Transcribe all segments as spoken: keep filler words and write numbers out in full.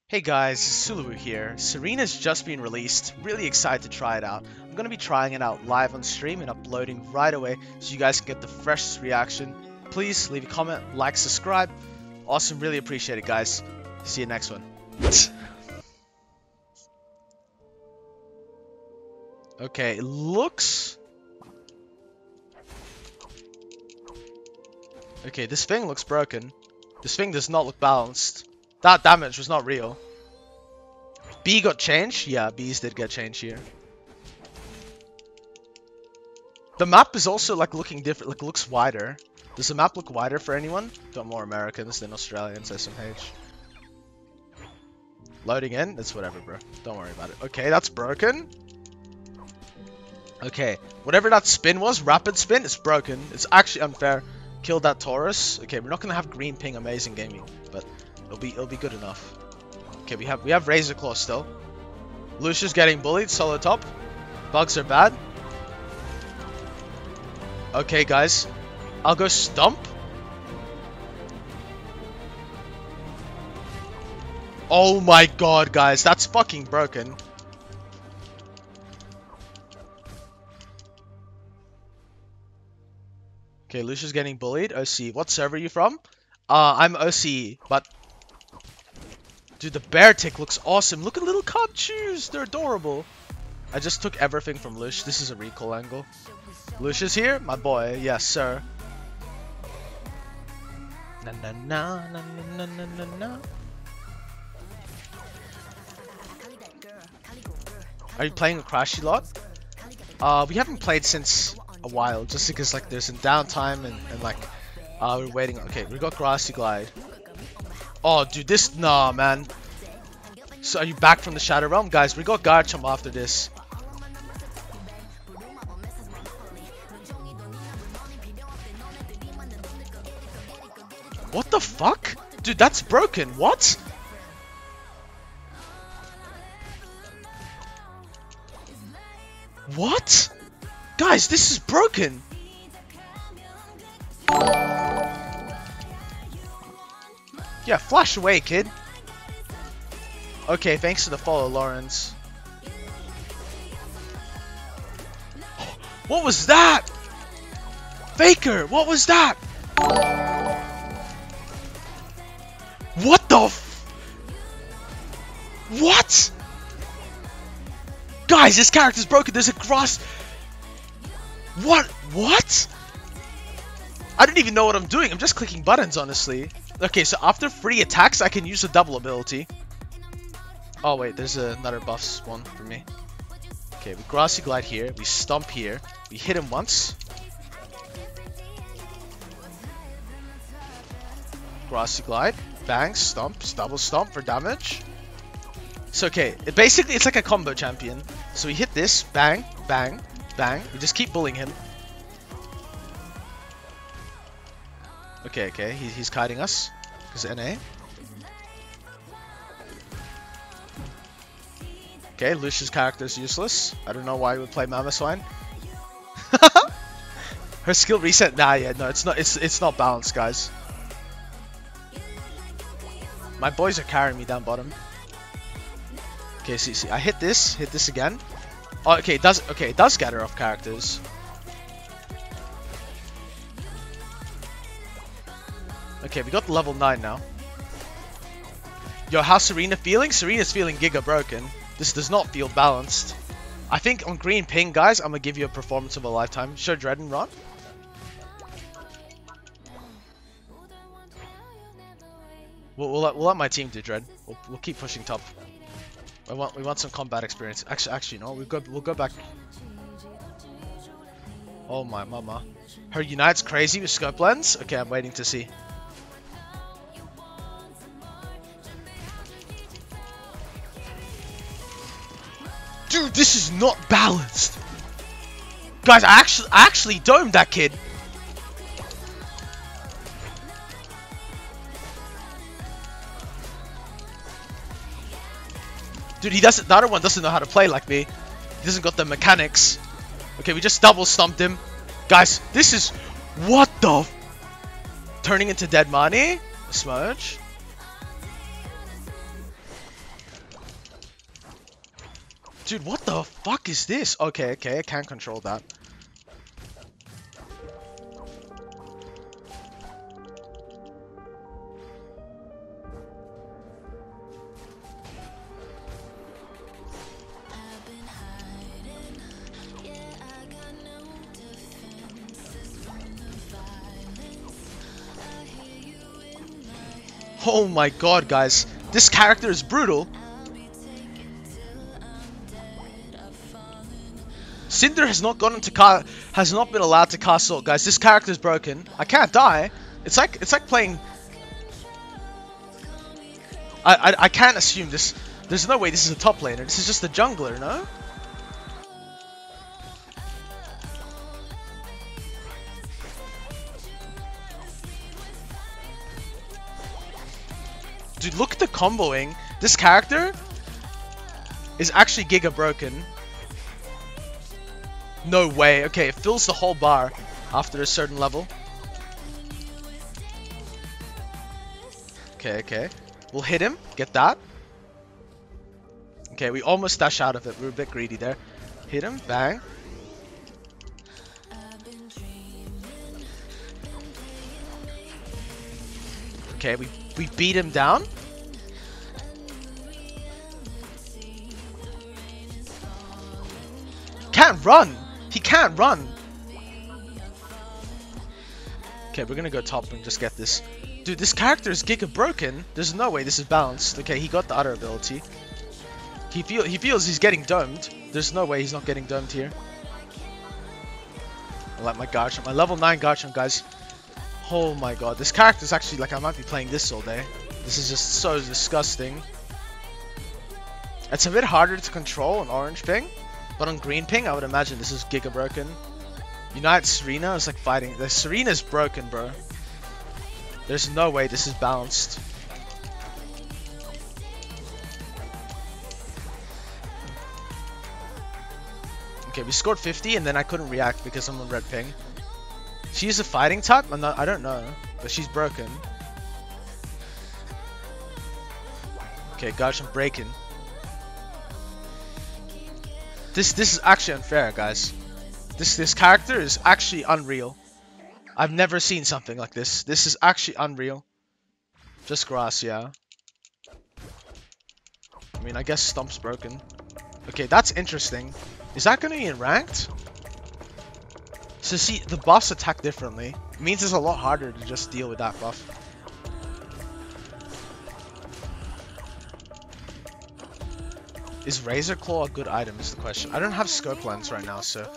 Hey guys, Sulu here. Tsareena's just been released. Really excited to try it out. I'm going to be trying it out live on stream and uploading right away so you guys can get the freshest reaction. Please leave a comment, like, subscribe. Awesome, really appreciate it guys. See you next one. Okay, it looks... Okay, this thing looks broken. This thing does not look balanced. That damage was not real. B got changed? Yeah, B's did get changed here. The map is also like looking different, like looks wider. Does the map look wider for anyone? Got more Americans than Australians, S M H. Loading in? That's whatever, bro. Don't worry about it. Okay, that's broken. Okay, whatever that spin was, rapid spin, it's broken. It's actually unfair. Killed that Taurus. Okay, we're not gonna have green ping amazing gaming, but it'll be it'll be good enough. Okay, we have we have Razor Claw still. Lucia's getting bullied, solo top. Bugs are bad. Okay, guys, I'll go stump. Oh my god, guys, that's fucking broken. Okay, Lucia's getting bullied. O C. What server are you from? Uh, I'm O C, but... Dude, the bear tick looks awesome. Look at little cub shoes. They're adorable. I just took everything from Lush. This is a recall angle. Lush is here? My boy. Yes, sir. Na na na na na na na na. Are you playing a Crashy lot? Uh, we haven't played since... a while, just because like there's some downtime and, and like uh we're waiting. Okay, we got Grassy Glide. Oh dude, this nah man. So are you back from the Shadow Realm? Guys, we got Garchomp after this. What the fuck? Dude, that's broken. What? What? Guys, this is broken! Yeah, flash away, kid. Okay, thanks to the follow, Lawrence. What was that? Faker, what was that? What the f- What? Guys, this character's broken. There's a cross... What? What? I don't even know what I'm doing. I'm just clicking buttons, honestly. Okay, so after three attacks, I can use a double ability. Oh, wait. There's another buffs one for me. Okay, we Grassy Glide here. We Stomp here. We hit him once. Grassy Glide. Bang. Stomp. Double Stomp for damage. So, okay. It basically, it's like a combo champion. So we hit this. Bang. Bang. Bang. We just keep bullying him. Okay, okay. He, he's kiting us. Because N A. Okay, Lucia's character is useless. I don't know why he would play Mama Swine. Her skill reset? Nah, yeah, no, it's not. It's it's not balanced, guys. My boys are carrying me down bottom. Okay, see, see. I hit this. Hit this again. Oh, okay, it does. Okay, it does scatter off characters. Okay, we got the level nine now. Yo, how's Tsareena feeling? Tsareena's feeling giga broken. This does not feel balanced. I think on green ping, guys, I'm gonna give you a performance of a lifetime. Show Dread and run. We'll, we'll, let, we'll let my team do Dread. We'll, we'll keep pushing top. I want we want some combat experience. Actually, actually, no. We'll go we'll go back. Oh my mama. Her Unite's crazy with scope lens. Okay, I'm waiting to see. Dude, this is not balanced. Guys, I actually I actually domed that kid. Dude, he doesn't. The other one doesn't know how to play like me. He doesn't got the mechanics. Okay, we just double stumped him. Guys, this is... What the... F Turning into dead money? A smudge? Dude, what the fuck is this? Okay, okay, I can't control that. Oh my god, guys. This character is brutal. Cinder has not gotten to ca has not been allowed to cast Salt, guys. This character is broken. I can't die. It's like it's like playing. I, I I can't assume this. There's no way this is a top laner. This is just a jungler, no? Dude, look at the comboing. This character is actually giga broken. No way. Okay, it fills the whole bar after a certain level. Okay, okay. We'll hit him. Get that. Okay, we almost dash out of it. We were a bit greedy there. Hit him. Bang. Okay, we, we beat him down. Can't run. He can't run. Okay, we're gonna go top and just get this. Dude, this character is giga broken. There's no way this is balanced. Okay, he got the other ability. He feel he feels he's getting domed. There's no way he's not getting domed here. I like my Garchomp. My level nine Garchomp, guys. Oh my god, this character is actually like I might be playing this all day. This is just so disgusting. It's a bit harder to control on orange ping, but on green ping, I would imagine this is giga broken. Unite Tsareena is like fighting. The Tsarena's broken, bro. There's no way this is balanced. Okay, we scored fifty and then I couldn't react because I'm on red ping. She's a fighting type? I'm not, I don't know, but she's broken. Okay, gosh, I'm breaking. This this is actually unfair, guys. This this character is actually unreal. I've never seen something like this. This is actually unreal. Just grass, yeah. I mean, I guess Stomp's broken. Okay, that's interesting. Is that going to be in ranked? So see, the buffs attack differently. It means it's a lot harder to just deal with that buff. Is Razor Claw a good item is the question. I don't have scope lens right now, so...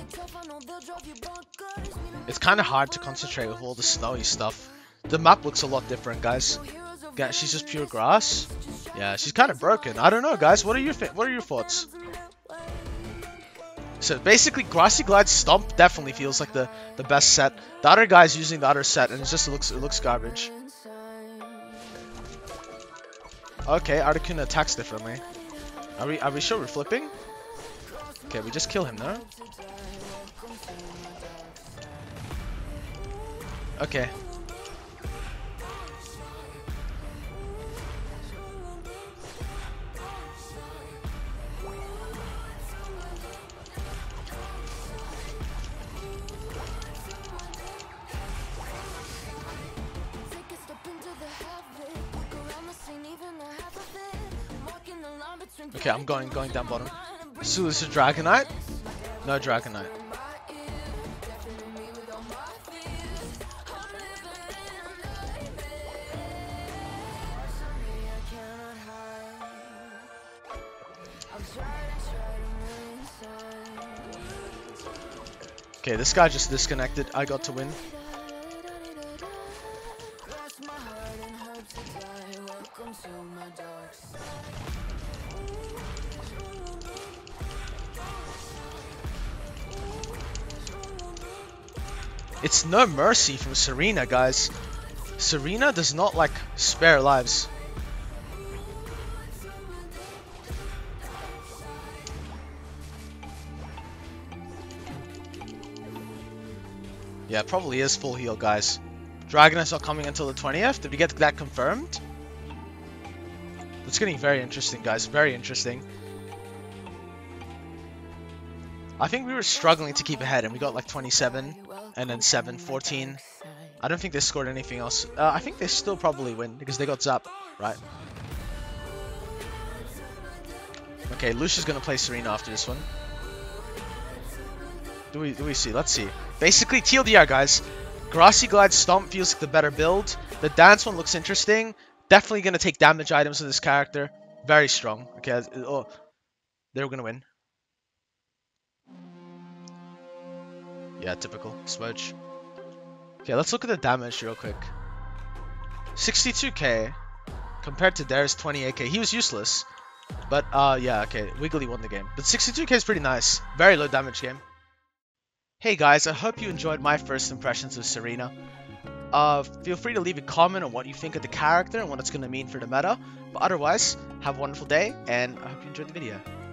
It's kind of hard to concentrate with all the snowy stuff. The map looks a lot different, guys. Yeah, she's just pure grass. Yeah, she's kind of broken. I don't know, guys. What are your what are your thoughts? So basically, Grassy Glide Stomp definitely feels like the the best set. The other guy's using the other set, and it just looks it looks garbage. Okay, Articuno attacks differently. Are we are we sure we're flipping? Okay, we just kill him now. Okay. Okay, I'm going going down bottom. Sulu is a Dragonite? No Dragonite. Okay, this guy just disconnected. I got to win. It's no mercy from Tsareena, guys. Tsareena does not like spare lives. Yeah, it probably is full heal, guys. Dragonite's not coming until the twentieth. Did we get that confirmed? It's getting very interesting, guys. Very interesting. I think we were struggling to keep ahead, and we got like twenty-seven, and then seven, fourteen. I don't think they scored anything else. Uh, I think they still probably win, because they got zapped, right? Okay, Lucia's gonna play Tsareena after this one. Do we, do we see? Let's see. Basically, T L D R, guys. Grassy Glide Stomp feels like the better build. The Dance one looks interesting. Definitely gonna take damage items with this character. Very strong. Okay, oh, they're gonna win. Yeah, typical. Switch. Okay, let's look at the damage real quick. sixty-two K compared to theirs twenty-eight K. He was useless. But, uh, yeah, okay. Wiggly won the game. But sixty-two K is pretty nice. Very low damage game. Hey guys, I hope you enjoyed my first impressions of Tsareena. Uh, feel free to leave a comment on what you think of the character and what it's going to mean for the meta. But otherwise, have a wonderful day, and I hope you enjoyed the video.